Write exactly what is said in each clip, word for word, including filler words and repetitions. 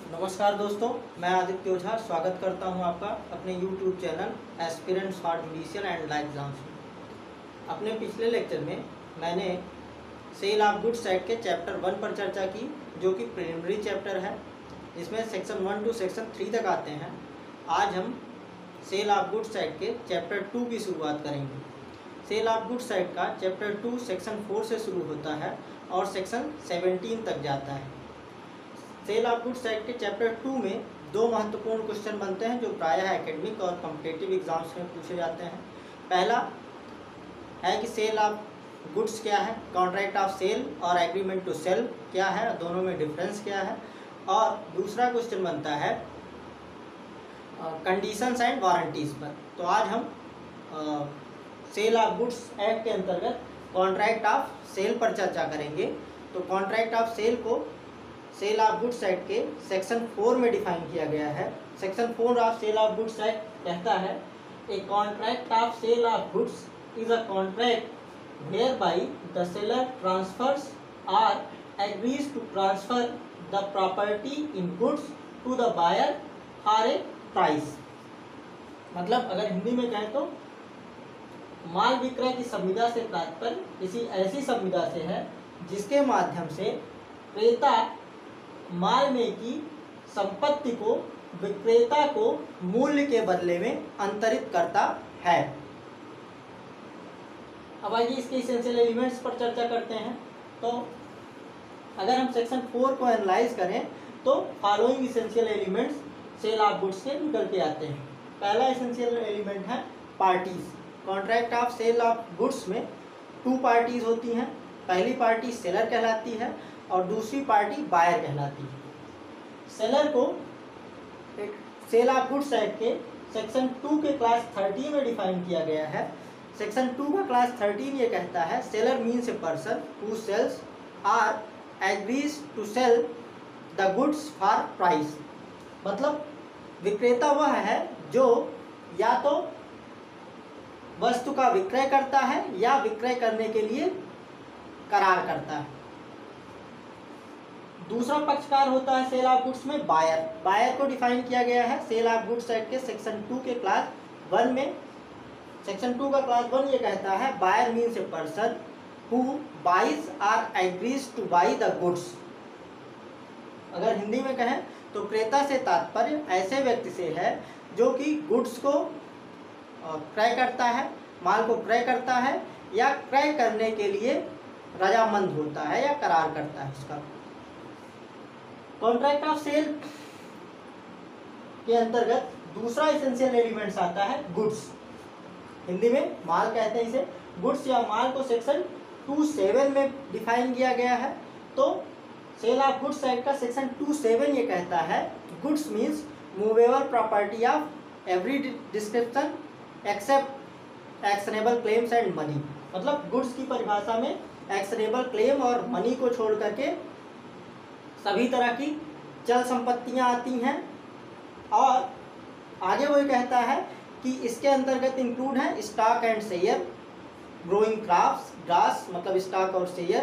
नमस्कार दोस्तों, मैं आदित्य ओझा स्वागत करता हूं आपका अपने YouTube channel aspirants for judicial and law exams में। अपने पिछले लेक्चर में मैंने सेल ऑफ गुड्स एक्ट के चैप्टर वन पर चर्चा की, जो कि प्रिलिमिनरी चैप्टर है, जिसमें section one to section three तक आते हैं। आज हम सेल ऑफ गुड्स एक्ट के चैप्टर टू की शुरुआत करेंगे। सेल ऑफ गुड्स एक्ट का चैप्टर टू सेक्शन फोर से शुरू होता है और सेक्शन सेवेंटीन तक जाता है। सेल ऑफ गुड्स एक्ट के चैप्टर टू में दो महत्वपूर्ण क्वेश्चन बनते हैं, जो प्रायः एकेडमिक और कॉम्पिटिटिव एग्जाम्स में पूछे जाते हैं। पहला है कि सेल ऑफ गुड्स क्या है, कॉन्ट्रैक्ट ऑफ सेल और एग्रीमेंट टू सेल क्या है, दोनों में डिफरेंस क्या है। और दूसरा क्वेश्चन बनता है कंडीशंस एंड वारंटीज पर। तो आज हम सेल ऑफ गुड्स एक्ट के अंतर्गत कॉन्ट्रैक्ट ऑफ सेल पर चर्चा करेंगे। तो कॉन्ट्रैक्ट ऑफ सेल को सेल ऑफ गुड्स एक्ट के सेक्शन फोर में डिफाइन किया गया है। Section four of sale of goods act कहता है, a contract of sale of goods is a contract whereby the seller transfers और agrees to transfer the property in goods to the buyer for a price. मतलब अगर हिंदी में कहें तो माल विक्रय की संविदा से तात्पर्य किसी ऐसी संविदा से है जिसके माध्यम से क्रेता माल में की संपत्ति को विक्रेता को मूल्य के बदले में अंतरित करता है। अब आइए इसके इसेंशियल एलिमेंट्स पर चर्चा करते हैं। तो अगर हम सेक्शन फोर को एनालाइज करें तो following essential elements sale of goods के निकल के आते हैं। पहला इसेंशियल एलिमेंट है parties. Contract of sale of goods में टू पार्टीज होती हैं। पहली पार्टी सेलर कहलाती है और दूसरी पार्टी बायर कहलाती है। सेलर को सेल ऑफ गुड्स एक्ट के सेक्शन टू के क्लास थर्टीन में डिफाइन किया गया है। सेक्शन टू का क्लास थर्टीन ये कहता है, seller means a person who sells or agrees to sell the goods for price. मतलब विक्रेता वह है जो या तो वस्तु का विक्रय करता है या विक्रय करने के लिए करार करता है। दूसरा पक्षकार होता है सेल ऑफ गुड्स में बायर। बायर को डिफाइन किया गया है सेल ऑफ गुड्स एक्ट के सेक्शन टू के क्लास वन में। सेक्शन टू का क्लास वन ये कहता है, buyer means a person who buys or agrees to buy the goods. अगर हिंदी में कहें तो क्रेता से तात्पर्य ऐसे व्यक्ति से है जो कि गुड्स को क्रय करता है, माल को क्रय करता है या क्रय करने के लिए रजामंद होता है या करार करता है उसका। कॉन्ट्रैक्ट ऑफ सेल के अंतर्गत दूसरा इसेंशियल एलिमेंट्स आता है गुड्स। हिंदी में माल कहते हैं इसे। गुड्स या माल को सेक्शन टू सेवन में डिफाइन किया गया है। तो सेल ऑफ गुड्स एक्ट का सेक्शन टू सेवन ये कहता है, goods means movable property of every description except actionable claims and money. मतलब गुड्स की परिभाषा में एक्शनेबल क्लेम और मनी को छोड़ करके सभी तरह की चल संपत्तियां आती हैं। और आगे वो कहता है कि इसके अंतर्गत इंक्लूड है stock and share, growing crops, grass मतलब स्टॉक और शेयर,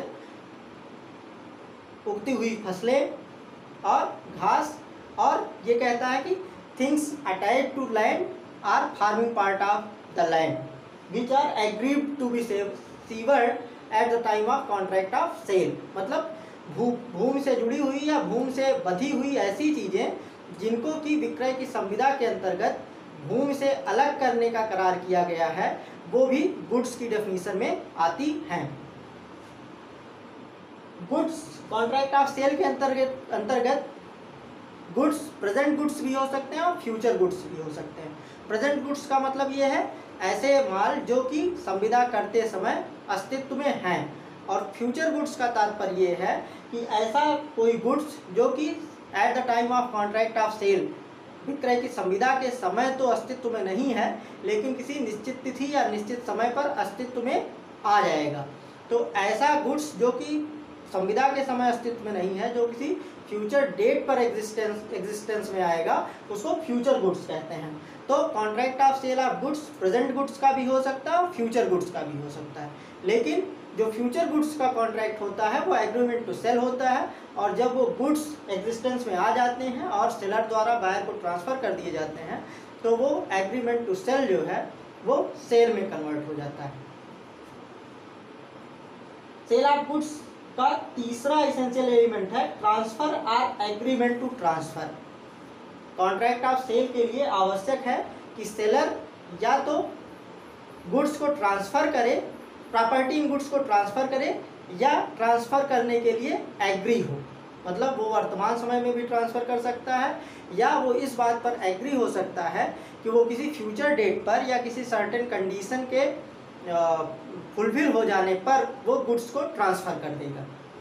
उगती हुई फसलें और घास। और ये कहता है कि things attached to land or forming part of the land which are agreed to be severed at the time of contract of sale. मतलब भू भूमि से जुड़ी हुई या भूमि से बंधी हुई ऐसी चीज़ें जिनको कि विक्रय की संविदा के अंतर्गत भूमि से अलग करने का करार किया गया है, वो भी गुड्स की डेफिनेशन में आती हैं। गुड्स कॉन्ट्रैक्ट ऑफ सेल के अंतर्गत अंतर्गत गुड्स प्रेजेंट गुड्स भी हो सकते हैं और फ्यूचर गुड्स भी हो सकते हैं। प्रेजेंट गुड्स का मतलब ये है ऐसे माल जो कि संविदा करते समय अस्तित्व में हैं, और फ्यूचर गुड्स का तात्पर्य ये है कि ऐसा कोई गुड्स जो कि at the time of contract of sale विक्रय की संविदा के समय तो अस्तित्व में नहीं है, लेकिन किसी निश्चित तिथि या निश्चित समय पर अस्तित्व में आ जाएगा। तो ऐसा गुड्स जो कि संविदा के समय अस्तित्व में नहीं है, जो किसी फ्यूचर डेट पर एग्जिस्टेंस एग्जिस्टेंस में आएगा, उसको फ्यूचर गुड्स कहते हैं। तो contract of sale of goods present goods का भी हो सकता है और फ्यूचर गुड्स का भी हो सकता है। लेकिन जो फ्यूचर गुड्स का कॉन्ट्रैक्ट होता है वो एग्रीमेंट टू सेल होता है, और जब वो गुड्स एग्जिस्टेंस में आ जाते हैं और सेलर द्वारा बायर को ट्रांसफ़र कर दिए जाते हैं तो वो एग्रीमेंट टू सेल जो है वो सेल में कन्वर्ट हो जाता है। सेल ऑफ गुड्स का तीसरा एसेंशियल एलिमेंट है ट्रांसफर और agreement to transfer. Contract of sale के लिए आवश्यक है कि सेलर या तो गुड्स को ट्रांसफर करे, प्रॉपर्टी इन गुड्स को ट्रांसफर करे, या ट्रांसफर करने के लिए एग्री हो, मतलब वो वर्तमान समय में भी ट्रांसफर कर सकता है या वो इस बात पर एग्री हो सकता है कि वो किसी फ्यूचर डेट पर या किसी सर्टेन कंडीशन के फुलफिल हो जाने पर वो गुड्स को ट्रांसफर कर देगा।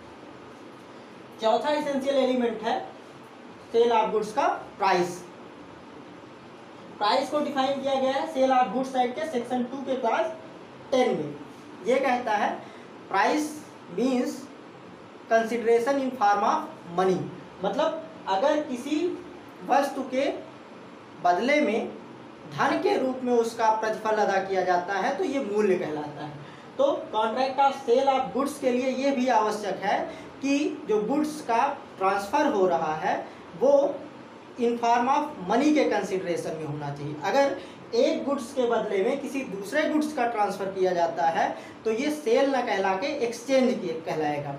चौथा एसेंशियल एलिमेंट है सेल ऑफ गुड्स का प्राइस। प्राइस को डिफाइन किया गया है सेल ऑफ गुड्स एक्ट के सेक्शन टू के क्लास टेन में। ये कहता है price means consideration in form of money, मतलब अगर किसी वस्तु के बदले में धन के रूप में उसका प्रतिफल अदा किया जाता है तो ये मूल्य कहलाता है। तो contract of sale of goods के लिए ये भी आवश्यक है कि जो गुड्स का ट्रांसफ़र हो रहा है वो इन फॉर्म ऑफ मनी के कंसिडरेशन में होना चाहिए। अगर एक गुड्स के बदले में किसी दूसरे गुड्स का ट्रांसफ़र किया जाता है तो ये सेल न कहला के एक्सचेंज कहलाएगा।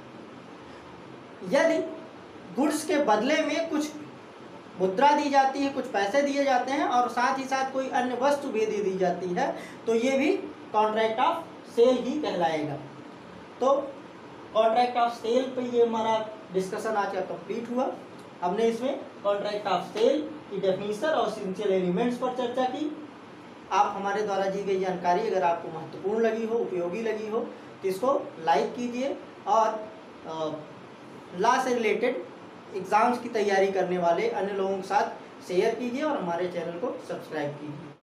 यदि गुड्स के बदले में कुछ मुद्रा दी जाती है, कुछ पैसे दिए जाते हैं और साथ ही साथ कोई अन्य वस्तु भी दे दी जाती है तो ये भी कॉन्ट्रैक्ट ऑफ सेल ही कहलाएगा। तो कॉन्ट्रैक्ट ऑफ सेल पे ये हमारा डिस्कशन आज का कंप्लीट हुआ। हमने इसमें कॉन्ट्रैक्ट ऑफ सेल की डेफिनेशन और एसेंशियल एलिमेंट्स पर चर्चा की। आप हमारे द्वारा दी गई जानकारी अगर आपको महत्वपूर्ण लगी हो, उपयोगी लगी हो तो इसको लाइक कीजिए और लॉ से रिलेटेड एग्ज़ाम्स की तैयारी करने वाले अन्य लोगों के साथ शेयर कीजिए और हमारे चैनल को सब्सक्राइब कीजिए।